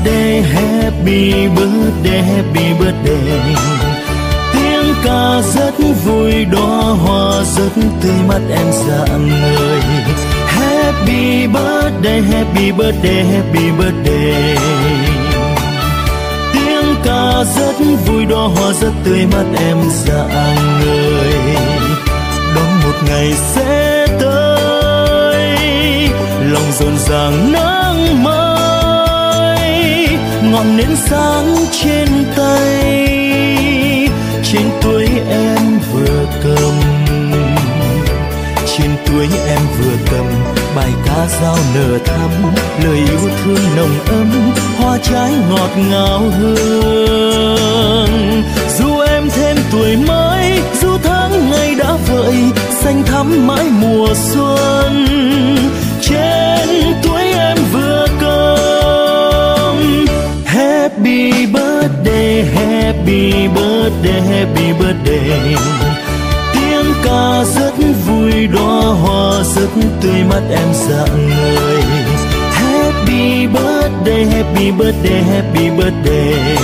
birthday, happy birthday, happy birthday. Tiếng ca rất vui, đóa hoa rất tươi, mắt em rạng ngời. Happy birthday, happy birthday, happy birthday. Tiếng ca rất vui, đóa hoa rất tươi, mắt em rạng ngời. Đón một ngày sẽ tới, lòng rộn ràng nắng mới, ngọn nến sáng trên tay, trên túi em vừa cầm, trên túi em vừa cầm bài ca dao nở thắm, lời yêu thương nồng ấm, hoa trái ngọt ngào hương. Dù em thêm tuổi mới, dù tháng ngày đã vợi, xanh thắm mãi mùa xuân, trên túi em vừa cầm. Happy birthday, happy birthday, happy birthday. Tiếng ca rất vui, đóa hoa rất tươi, mắt em rạng ngời. Happy birthday, happy birthday, happy birthday.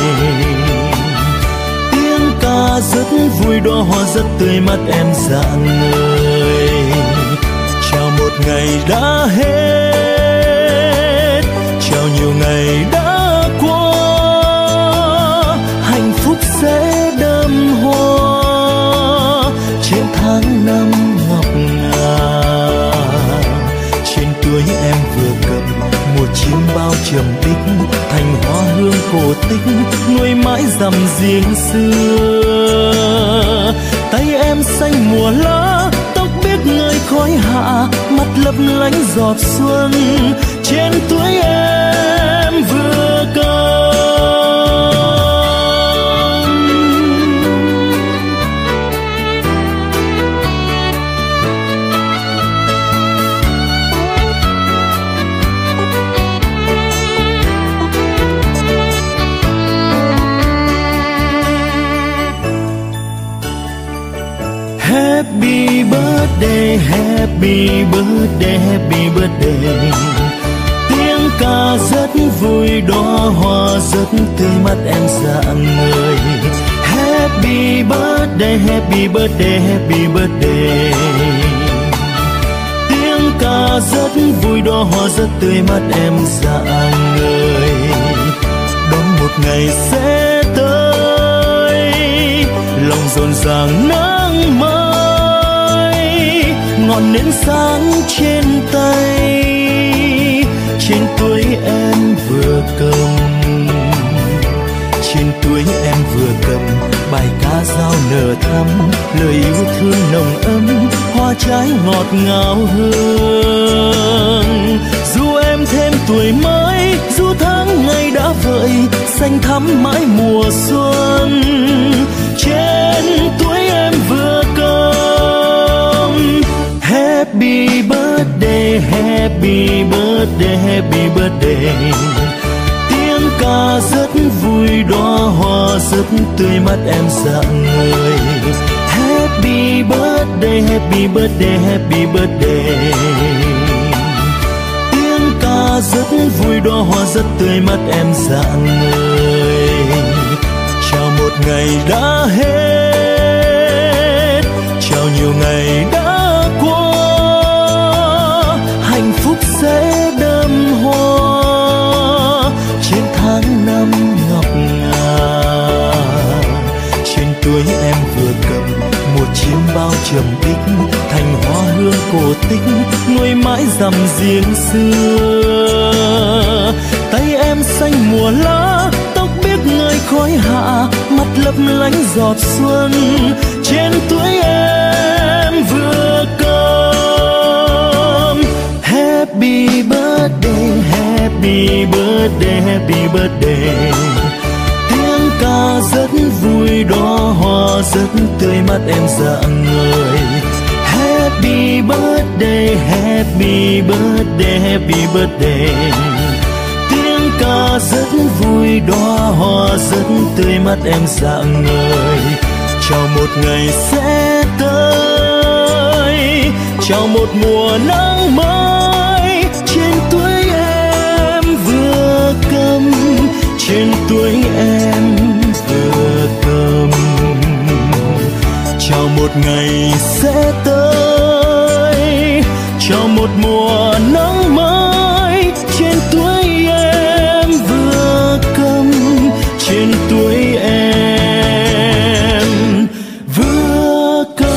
Tiếng ca rất vui, đóa hoa rất tươi, mắt em rạng ngời. Chào một ngày đã hết, chào nhiều ngày đã qua, hạnh phúc sẽ đơm hoa trên tháng năm ngọc ngà. Trên túi em vừa cầm một chiếc bao trầm tích, thành hoa hương cổ tích nuôi mãi dằm riêng xưa. Tay em xanh mùa lá, tóc biết ngơi khói hạ, mắt lấp lánh giọt xuân, trên túi em vừa cầm. Happy birthday, happy birthday, happy birthday. Tiếng ca rất vui, đóa hoa rất tươi, mắt em rạng ngời. Happy birthday, happy birthday, happy birthday. Tiếng ca rất vui, đóa hoa rất tươi, mắt em rạng ngời. Đón một ngày sẽ tới, lòng rộn ràng nắng mới, ngọn nến sáng trên tay, trên túi em vừa cầm, trên túi em vừa cầm bài ca dao nở thắm, lời yêu thương nồng ấm, hoa trái ngọt ngào hương. Dù em thêm tuổi mới, dù tháng ngày đã vợi, xanh thắm mãi mùa xuân, trên túi em vừa cầm. Happy birthday, happy birthday, happy birthday. Tiếng ca rất vui, đóa hoa rất tươi, mắt em rạng ngời. Happy birthday, happy birthday, happy birthday. Tiếng ca rất vui, đóa hoa rất tươi, mắt em rạng ngời. Chào một ngày đã hết, chào nhiều ngày đã qua, hạnh phúc sẽ đơm hoa trên tháng năm ngọc ngà. Trên túi em vừa cầm một chiếc bao trầm tích, thành hoa hương cổ tích nuôi mãi dằm riêng xưa. Tay em xanh mùa lá, tóc biết ngơi khói hạ, mắt lấp lánh giọt xuân, trên túi em vừa cầm. Happy birthday, happy birthday, happy birthday. Tiếng ca rất vui, đóa hoa rất tươi, mắt em rạng ngời. Happy birthday, happy birthday, happy birthday. Tiếng ca rất vui, đóa hoa rất tươi, mắt em rạng ngời. Chào một ngày sẽ tới, chào một mùa nắng mới, trên túi em vừa cầm, một ngày sẽ tới, cho một mùa nắng mới trên tuổi em vừa cầm, trên tuổi em vừa cầm.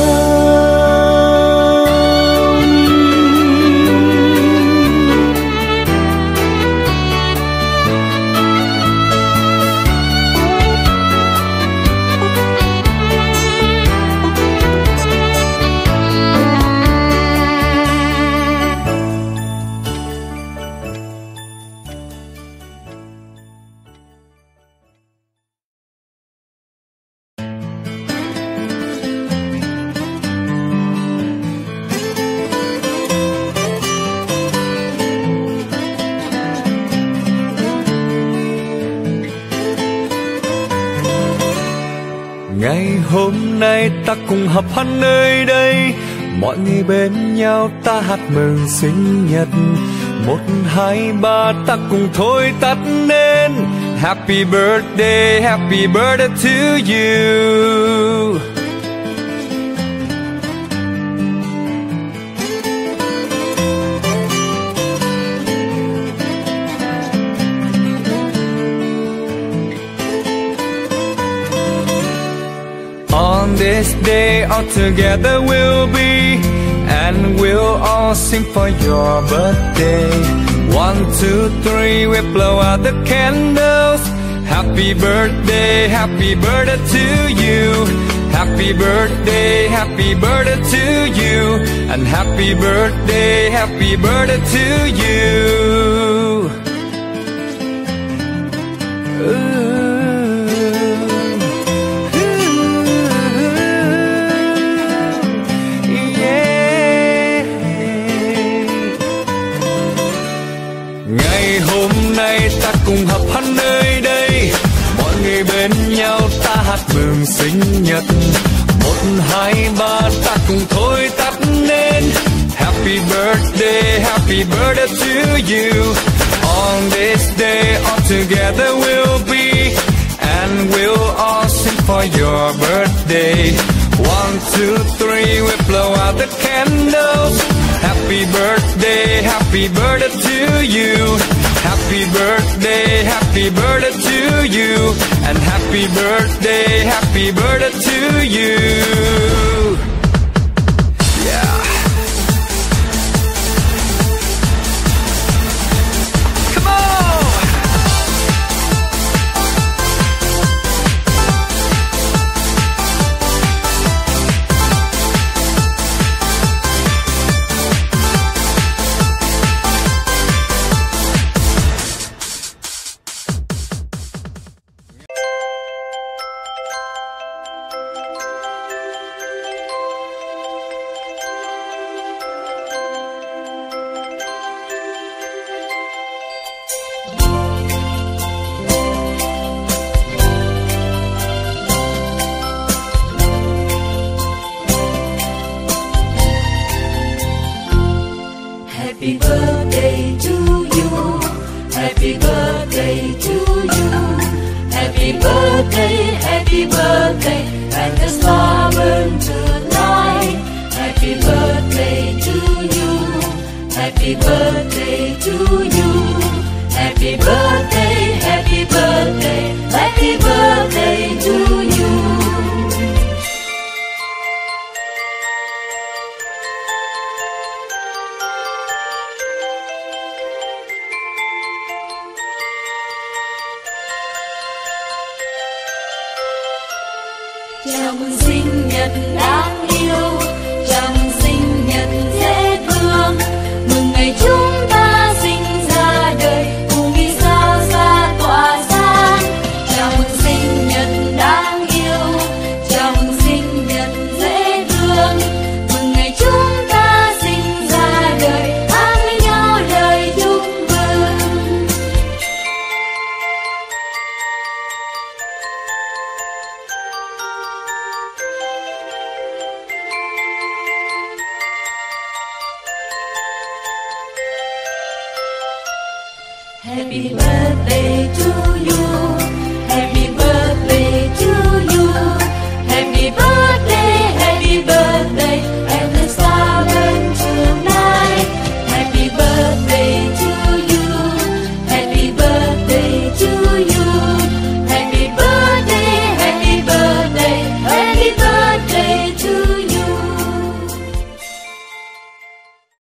Ngày hôm nay ta cùng họp hắn nơi đây, mọi người bên nhau ta hát mừng sinh nhật. 1, 2, 3 ta cùng thôi tắt nên Happy birthday to you. On this day all together we'll be, and we'll all sing for your birthday. 1, 2, 3 we blow out the candles. Happy birthday to you. Happy birthday to you. And happy birthday to you. Ngày hôm nay ta cùng họp hắn nơi đây, mọi người bên nhau ta hát mừng sinh nhật. 1, 2, 3 ta cùng thôi tắt nên Happy birthday to you. On this day all together we'll be, and we'll all sing for your birthday. 1, 2, 3 we blow out the candles. Happy birthday to you. Happy birthday to you. And happy birthday to you. Yeah. Come on. Happy birthday to you. Happy birthday to you. Happy birthday, and the star burn tonight. Happy birthday to you. Happy birthday to you. Happy birthday to you. Chào mừng sinh nhật đáng yêu, chào mừng sinh nhật dễ thương, mừng ngày chúng ta sinh ra đời, cùng đi xa xa tỏa sáng. Chào mừng sinh nhật đáng yêu, chào mừng sinh nhật dễ thương, mừng ngày chúng ta sinh ra đời, hát với nhau lời chúc mừng. Happy birthday to